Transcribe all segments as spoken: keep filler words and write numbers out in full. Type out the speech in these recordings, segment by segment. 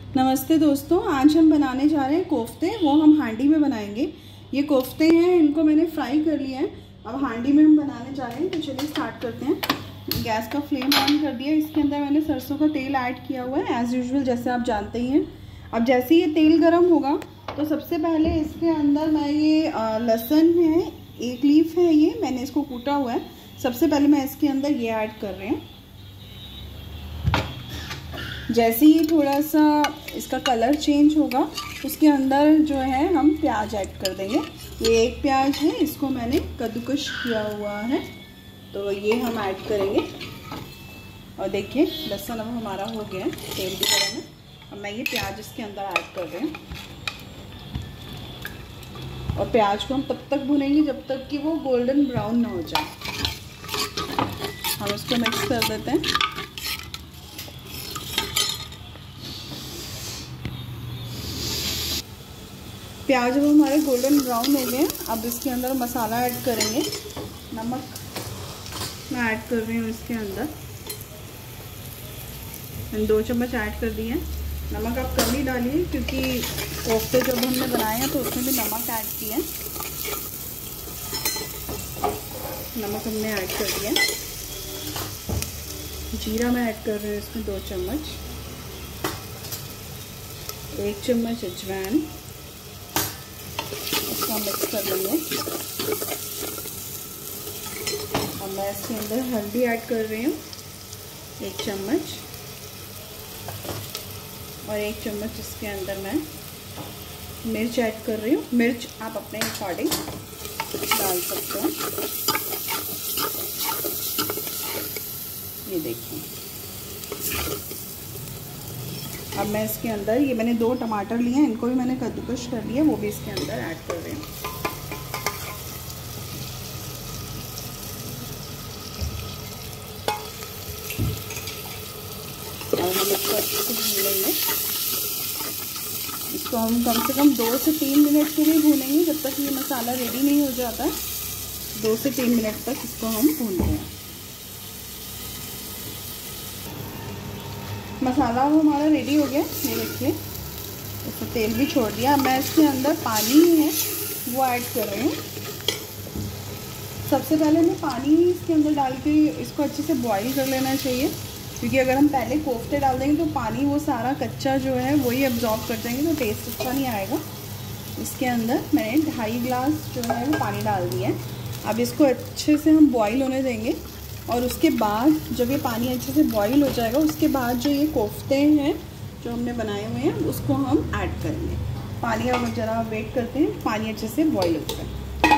नमस्ते दोस्तों, आज हम बनाने जा रहे हैं कोफ्ते। वो हम हांडी में बनाएंगे। ये कोफ्ते हैं, इनको मैंने फ्राई कर लिया है। अब हांडी में हम बनाने जा रहे हैं, तो चलिए स्टार्ट करते हैं। गैस का फ्लेम ऑन कर दिया। इसके अंदर मैंने सरसों का तेल ऐड किया हुआ है एज़ यूजुअल, जैसे आप जानते ही हैं। अब जैसे ये तेल गर्म होगा तो सबसे पहले इसके अंदर मैं ये लहसुन है, एक लीफ है, ये मैंने इसको कूटा हुआ है। सबसे पहले मैं इसके अंदर ये ऐड कर रही हूँ। जैसे ही थोड़ा सा इसका कलर चेंज होगा उसके अंदर जो है हम प्याज ऐड कर देंगे। ये एक प्याज है, इसको मैंने कद्दूकश किया हुआ है, तो ये हम ऐड करेंगे। और देखिए लहसुन अब हमारा हो गया है तेल की तरह में। अब मैं ये प्याज इसके अंदर ऐड कर रही हूँ और प्याज को हम तब तक भुनेंगे जब तक कि वो गोल्डन ब्राउन ना हो जाए। हम इसको मिक्स कर देते हैं। प्याज अब हमारे गोल्डन ब्राउन हो गए। अब इसके अंदर मसाला ऐड करेंगे। नमक मैं ऐड कर रही हूँ इसके अंदर, मैंने दो चम्मच ऐड कर दिए। नमक आप कम ही डालिए क्योंकि कोफ्ते जब हमने बनाए हैं तो उसमें भी नमक ऐड किया है। नमक हमने ऐड कर दिया। जीरा मैं ऐड कर रही हूँ इसमें दो चम्मच, एक चम्मच अजवाइन, इसको मिक्स कर लेंगे। और मैं इसके अंदर हल्दी ऐड कर रही हूँ एक चम्मच, और एक चम्मच इसके अंदर मैं मिर्च ऐड कर रही हूँ। मिर्च आप अपने अकॉर्डिंग डाल सकते हो। ये देखिए, अब मैं इसके अंदर ये मैंने दो टमाटर लिए हैं, इनको भी मैंने कद्दूकश कर लिया, वो भी इसके अंदर ऐड कर रही हूँ। और हम इसको अच्छे से भून लेंगे। इसको हम कम से कम दो से तीन मिनट के लिए भूनेंगे, जब तक ये मसाला रेडी नहीं हो जाता है। दो से तीन मिनट तक इसको हम भूनते हैं। मसाला हमारा रेडी हो गया, ये देखिए इसमें तेल भी छोड़ दिया। मैं इसके अंदर पानी है वो ऐड कर रही हूँ। सबसे पहले हमें पानी इसके अंदर डाल के इसको अच्छे से बॉईल कर लेना चाहिए, क्योंकि अगर हम पहले कोफ्ते डाल देंगे तो पानी वो सारा कच्चा जो है वही एब्जॉर्ब कर देंगे, तो टेस्ट अच्छा नहीं आएगा। इसके अंदर मैंने ढाई ग्लास जो है वो पानी डाल दिया है। अब इसको अच्छे से हम बॉईल होने देंगे, और उसके बाद जब ये पानी अच्छे से बॉईल हो जाएगा उसके बाद जो ये कोफ्ते हैं जो हमने बनाए हुए हैं उसको हम ऐड करेंगे। पानी अब ज़रा वेट करते हैं, पानी अच्छे से बॉईल हो जाए।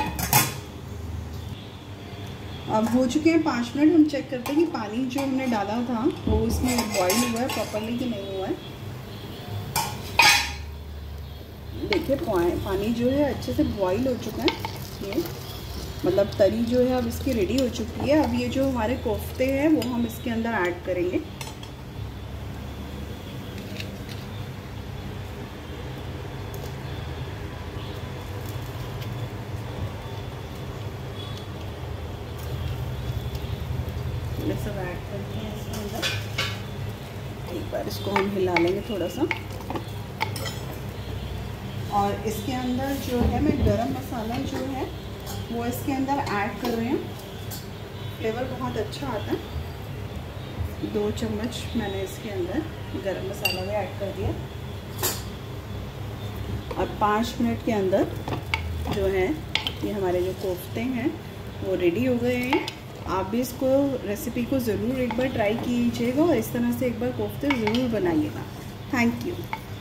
अब हो चुके हैं पाँच मिनट। हम चेक करते हैं कि पानी जो हमने डाला था वो उसमें बॉईल हुआ है प्रॉपरली कि नहीं हुआ है। देखिए पानी जो है अच्छे से बॉईल हो चुका है, ये मतलब तरी जो है अब इसकी रेडी हो चुकी है। अब ये जो हमारे कोफ्ते हैं वो हम इसके अंदर ऐड करेंगे। ये सब ऐड कर दिए हैं इसके अंदर। एक बार इसको हम हिला लेंगे थोड़ा सा। और इसके अंदर जो है मैं गरम मसाला जो है वो इसके अंदर ऐड कर रही हूँ। फ्लेवर बहुत अच्छा आता है। दो चम्मच मैंने इसके अंदर गरम मसाला भी ऐड कर दिया। और पाँच मिनट के अंदर जो है ये हमारे जो कोफ्ते हैं वो रेडी हो गए हैं। आप भी इसको रेसिपी को ज़रूर एक बार ट्राई कीजिएगा और इस तरह से एक बार कोफ्ते ज़रूर बनाइएगा। Thank you.